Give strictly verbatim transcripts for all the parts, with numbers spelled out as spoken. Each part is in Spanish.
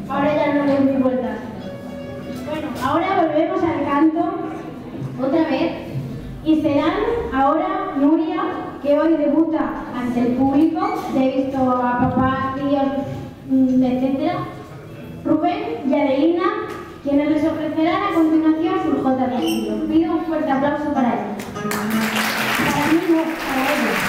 Ahora ya no doy mi vuelta. Bueno, ahora volvemos al canto otra vez y serán ahora Nuria, que hoy debuta ante el público. He visto a papá, tíos, etcétera. Rubén y Adelina, quienes les ofrecerán a continuación sus jotas de estilo. Pido un fuerte aplauso para ellos. Para mí no, para ellos.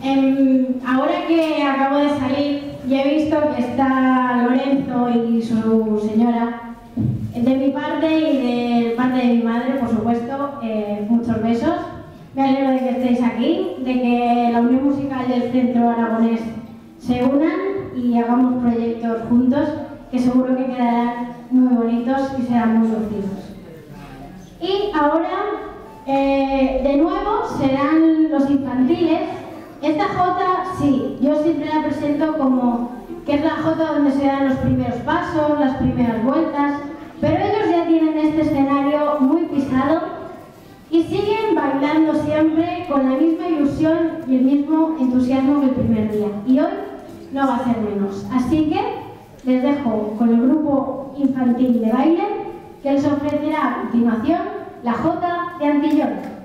Eh, ahora que acabo de salir y he visto que está Lorenzo y su señora, de mi parte y de parte de mi madre, por supuesto, eh, muchos besos. Me alegro de que estéis aquí, de que la Unión Musical y el Centro Aragonés se unan y hagamos proyectos juntos que seguro que quedarán muy bonitos y serán muy divertidos. Y ahora, eh, de nuevo, serán los infantiles. Esta jota, sí, yo siempre la presento como que es la jota donde se dan los primeros pasos, las primeras vueltas, pero ellos ya tienen este escenario muy pisado y siguen bailando siempre con la misma ilusión y el mismo entusiasmo que el primer día. Y hoy no va a ser menos. Así que les dejo con el grupo infantil de baile que les ofrecerá a continuación la jota de Antillón.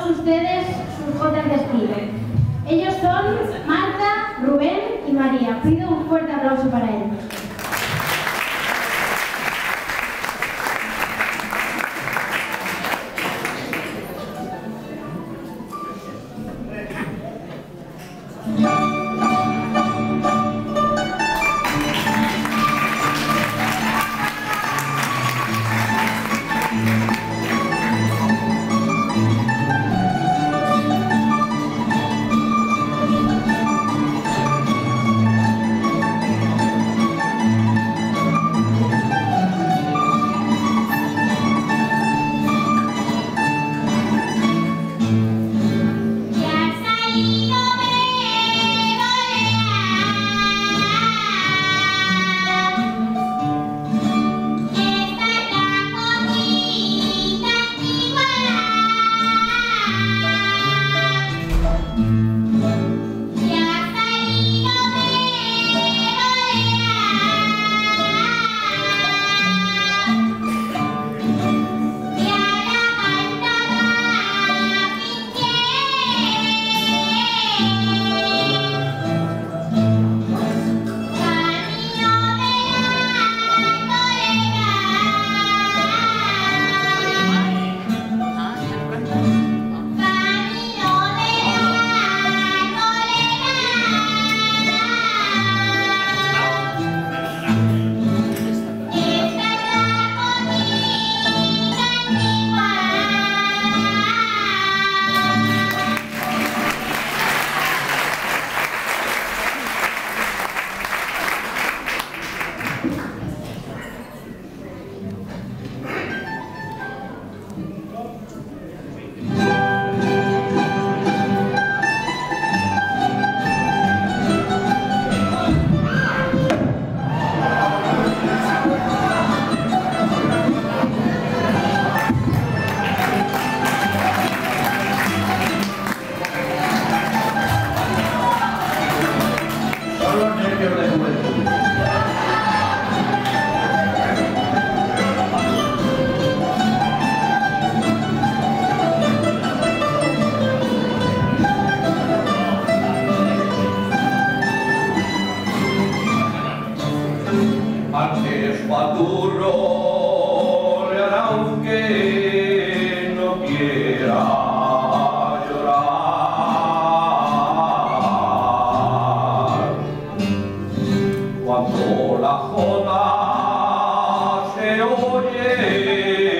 ustedes sus jotas de estilo. Ellos son Marta, Rubén y María. Pido un fuerte aplauso para ellos. Cuando la jota se oye